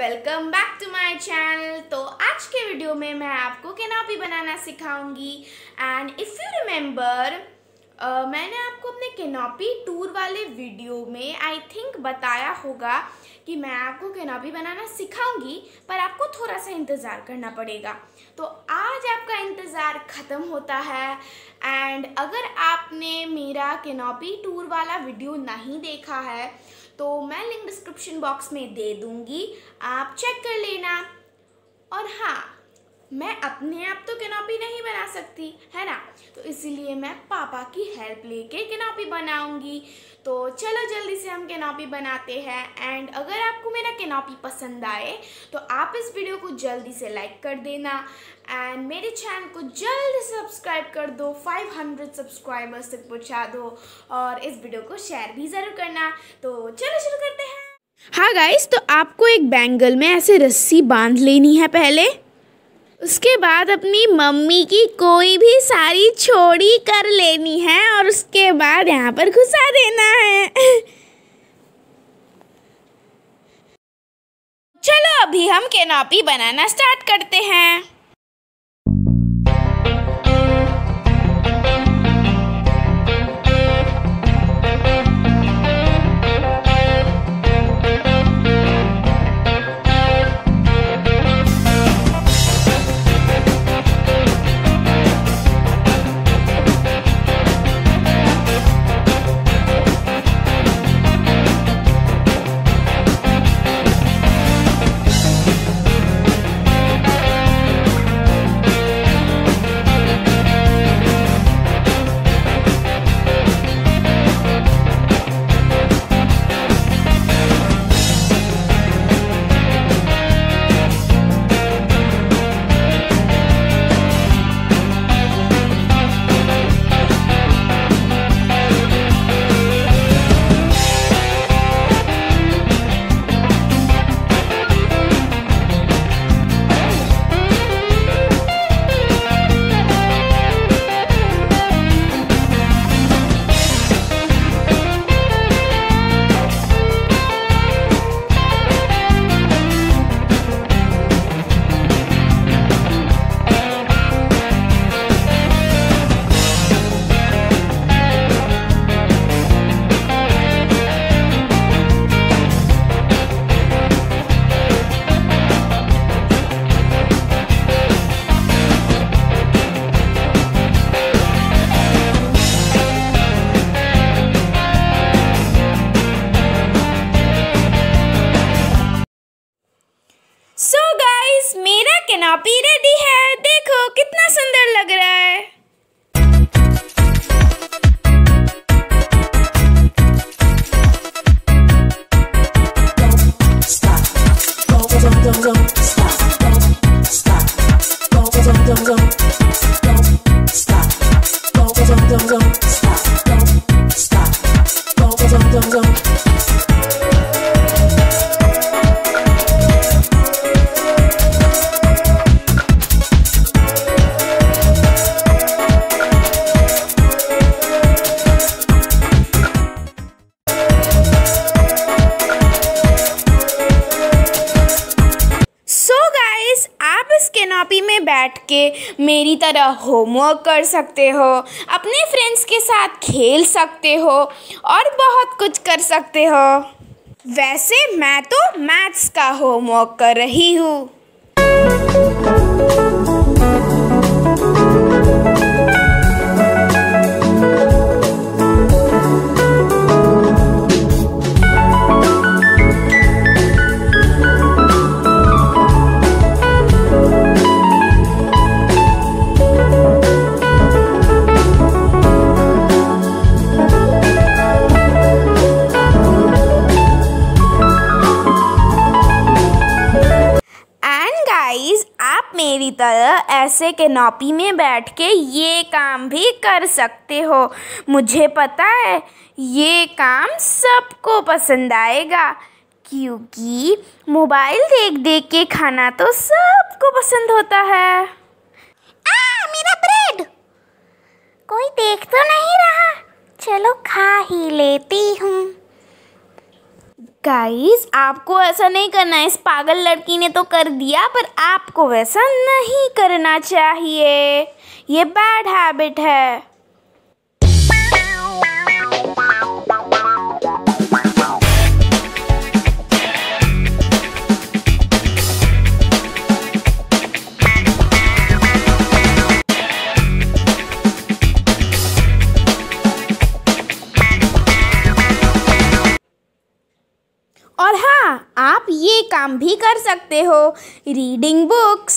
Welcome back to my channel. तो आज के वीडियो में मैं आपको कैनोपी बनाना सिखाऊंगी। एंड इफ़ यू रिमेंबर, मैंने आपको अपने कैनोपी टूर वाले वीडियो में आई थिंक बताया होगा कि मैं आपको कैनोपी बनाना सिखाऊंगी, पर आपको थोड़ा सा इंतज़ार करना पड़ेगा। तो आज आपका इंतज़ार ख़त्म होता है। एंड अगर आपने मेरा कैनोपी टूर वाला वीडियो नहीं देखा है तो मैं लिंक डिस्क्रिप्शन बॉक्स में दे दूँगी, आप चेक कर लेना। और हाँ, मैं अपने आप तो कैनोपी नहीं बना सकती है ना, तो इसीलिए मैं पापा की हेल्प लेके कैनोपी बनाऊंगी। तो चलो जल्दी से हम कैनोपी बनाते हैं। एंड अगर आपको मेरा कैनोपी पसंद आए तो आप इस वीडियो को जल्दी से लाइक कर देना एंड मेरे चैनल को जल्दी से सब्सक्राइब कर दो, 500 सब्सक्राइबर्स तक पहुंचा दो और इस वीडियो को शेयर भी ज़रूर करना। तो चलो शुरू करते हैं। हाँ गाइस, तो आपको एक बैंगल में ऐसे रस्सी बांध लेनी है पहले। उसके बाद अपनी मम्मी की कोई भी सारी छोड़ी कर लेनी है और उसके बाद यहाँ पर घुसा देना है। चलो अभी हम कैनोपी बनाना स्टार्ट करते हैं। सो गाइस, मेरा कैनोपी रेडी है। देखो कितना सुंदर लग रहा है। कैनोपी में बैठ के मेरी तरह होमवर्क कर सकते हो, अपने फ्रेंड्स के साथ खेल सकते हो और बहुत कुछ कर सकते हो। वैसे मैं तो मैथ्स का होमवर्क कर रही हूँ। आप मेरी तरह ऐसे कैनोपी में बैठ के ये काम भी कर सकते हो। मुझे पता है ये काम सबको पसंद आएगा, क्योंकि मोबाइल देख देख के खाना तो सबको पसंद होता है। मेरा ब्रेड कोई देख तो नहीं रहा, चलो खा ही लेती हूँ। गाइस, आपको ऐसा नहीं करना है। इस पागल लड़की ने तो कर दिया, पर आपको वैसा नहीं करना चाहिए। ये बैड हैबिट है। और हाँ, आप ये काम भी कर सकते हो, रीडिंग बुक्स।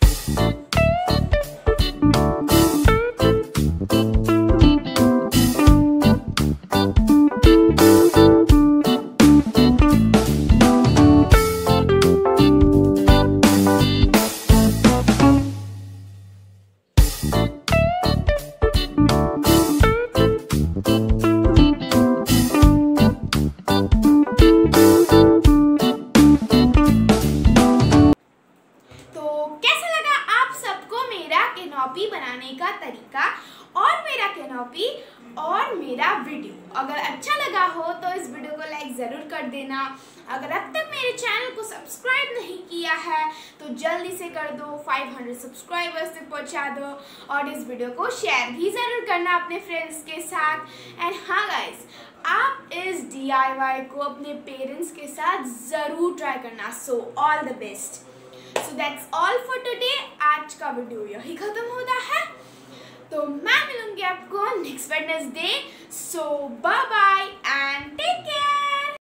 कैनोपी बनाने का तरीका और मेरा कैनोपी और मेरा वीडियो अगर अच्छा लगा हो तो इस वीडियो को लाइक ज़रूर कर देना। अगर अब तक मेरे चैनल को सब्सक्राइब नहीं किया है तो जल्दी से कर दो, 500 सब्सक्राइबर्स तक पहुंचा दो और इस वीडियो को शेयर भी ज़रूर करना अपने फ्रेंड्स के साथ। एंड हाँ गाइस, आप इस DIY को अपने पेरेंट्स के साथ ज़रूर ट्राई करना। So all the best. So that's all for today। आज का वीडियो यही खत्म होता है, तो मैं मिलूंगी आपको next Wednesday. So bye bye and take care.